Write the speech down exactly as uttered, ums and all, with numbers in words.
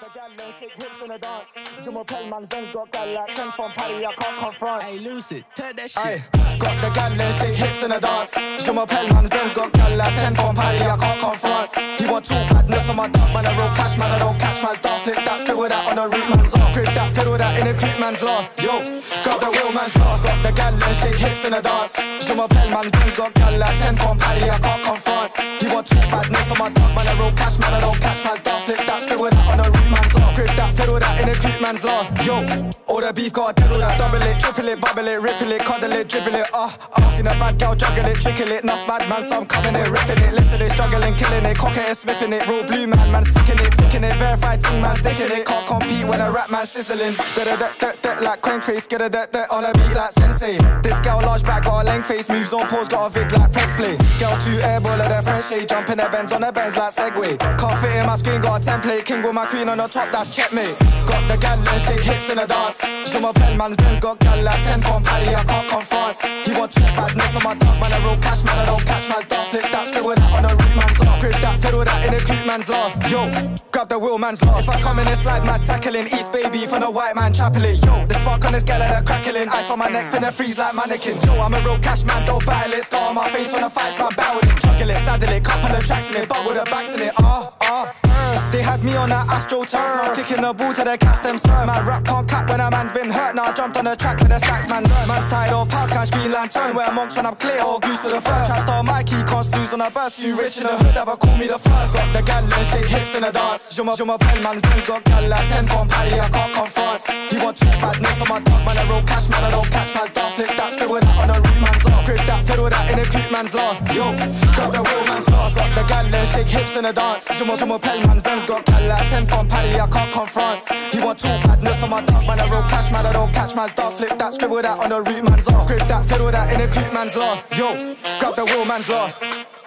The gal and shake hips in a dance. Jim or Pell, man, Ben's got gal like ten from Paddy, I can't confront. Hey, Lucid, turn that shit. Aye, got the gal and shake hips in a dance. Jim or Pell, man, Ben's got gal like ten from Paddy, I can't confront. He want two badness on my dog, man, I roll cash, man, I don't catch man's dog. Flip that, scribble that on the root man's off. Grip that, fiddle that in a creep man's lost. Yo, got the wheel man's lost. Got the gal and shake hips in a dance. Jim or Pell, man, Ben's got gal like ten from Paddy, I can't confront. He want two badness on my dog, man, I roll cash, man, I don't catch man's dog. Flip that, scribble that on the root man's off. Grip that, fiddle that in a creep man's lost. Yo, all the beef got devil that, double it, triple it, bubble it, ripple it, cuddle it, dribble it, ah, uh, uh. Seen a bad girl juggle it, trickle it, enough bad man, so I'm coming it, ripping it. Listen, they struggling, killing it, cocking it, smithing it, raw blue man, man's ticking it, ticking it, verified ting man's dicking it. Can't compete when a rap man sizzling. Da da da da da like crank face, get a da da on a beat like sensei. This girl large back, got a length face, moves on pause, got a vid like press play. Girl two airball at their French shade, jumping their bends on their bends like Segway. Can't fit in my screen, got a template, king with my queen on the top, that's checkmate. Got the gal and shake hips in a dance. Jim or Pell, man's Ben's got gal like ten from Paddy, I can't confront. He want two badness on my dog, man, I roll cash, man, I don't catch man's dog. Flip that, scribble that on the root man's off. Grip that, fiddle that in a creep man's lost. Yo, grab the wheel man's lost. If I come in and slide, man's tackling. East baby from the white man chapeling. Yo, this fuck on this gal that crackling. Ice on my neck, finna freeze like mannequin. Yo, I'm a real cash man, don't battle it. Scar on my face when the fights, man, bow with it. Juggle it, saddle it, couple of tracks in it, but with the backs in it. Ah, ah. They had me on that Astro turf, now kicking the ball to the cast them serve. Man, rap can't cap when a man's been hurt. Now I jumped on the track with the stacks, man. Man's tired or past cash, green lantern. Wear monks when I'm clear or goose for the first. Trap star Mikey, can't snooze on a burst. You rich in the hood, ever call me the first. Got the gal and shake hips in a dance. Jim or Pell, man's Ben's got gal like ten from Paddy, I can't confront. He want two badness on my dog, man, I roll cash, man, I don't catch man's dog. Flip that, scribble that on the root man's off. Grip that, fiddle that in a creep man's lost. Yo, got the wheel man's lost. Got the gal and shake hips in a dance. Jim or Pell, man's Ben's got gal like ten from Paddy, I can't confront. He want two badness on my dog, man, I roll cash, man, I don't catch man's dog. Flip that, scribble that on the root man's off. Grip that, fiddle that in a creep man's lost. Yo, got the wheel man's lost.